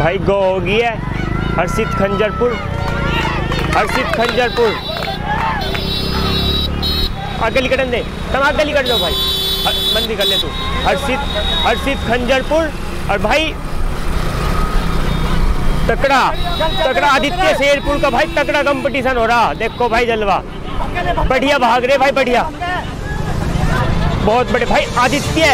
भाई गो होगी है हर्षित खंजरपुर, हर्षित खंजरपुर। आगे लिखन दे, तुम आगे लिख दो भाई, बंदी कर ले तू। हर्षित खंजरपुर। और भाई तकड़ा आदित्य शेरपुर का भाई तकड़ा कंपटीशन हो रहा। देखो भाई जलवा, बढ़िया भाग रहे भाई, बढ़िया, बहुत बड़े भाई। आदित्य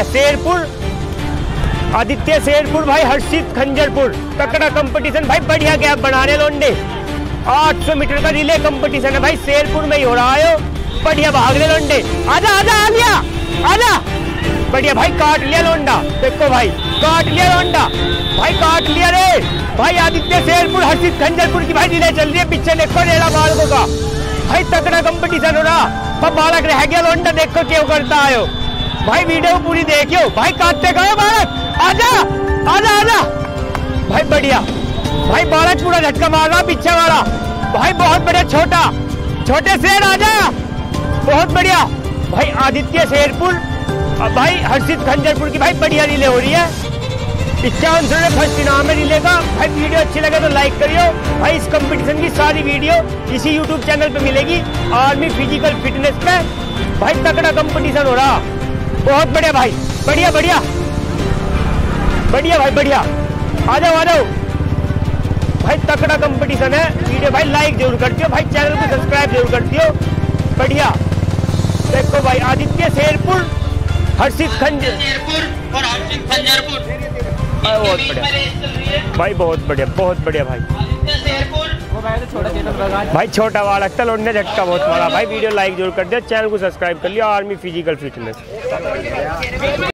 शेरपुर भाई, हर्षित खंजरपुर, तकड़ा कंपटीशन भाई, बढ़िया गैप बना रहे लोंडे। 800 मीटर का रिले कंपटीशन है भाई, शेरपुर में ही हो रहा है। बढ़िया भाग रहे लोंडे, आजा आजा आ लिया, आजा, बढ़िया भाई, काट लिया लोंडा। देखो भाई, काट लिया लोंडा भाई, काट लिया रे भाई। आदित्य शेरपुर हर्षित खंजरपुर की भाई रिले चल रही है, पीछे देखो रेड़ा बालकों का भाई, तगड़ा कंपटीशन हो रहा। अब बालक रह गया लोंडा, देखो क्यों करता आयो भाई, वीडियो पूरी देखियो भाई, काटते गए बालक, आजा आजा आजा भाई, बढ़िया भाई, बालक पूरा झटका मार रहा पीछे वाला भाई, बहुत बढ़िया। छोटे शेर आजा, बहुत बढ़िया भाई। आदित्य शेरपुर भाई हर्षित खंजरपुर की भाई बढ़िया रिले हो रही है। 51 फर्स्ट इनाम है रिले का भाई। वीडियो अच्छी लगे तो लाइक करियो भाई। इस कंपटीशन की सारी वीडियो इसी यूट्यूब चैनल पे मिलेगी, आर्मी फिजिकल फिटनेस पे भाई, तगड़ा कंपटीशन हो रहा। बहुत बढ़िया भाई, बढ़िया बढ़िया बढ़िया भाई, बढ़िया, आ जाओ भाई, तगड़ा कंपटीशन है। वीडियो भाई लाइक जरूर कर दियो भाई, चैनल को सब्सक्राइब जरूर कर दियो, बढ़िया। देखो भाई, आदित्य शेरपुर, हर्षित खंजरपुर और हर्षित खंजरपुर बहुत बढ़िया भाई, बहुत बढ़िया भाई। भाई छोटा वाला तलोड़ने झटका बहुत मारा भाई। वीडियो लाइक जरूर कर दिया, चैनल को सब्सक्राइब कर लिया, आर्मी फिजिकल फिटनेस।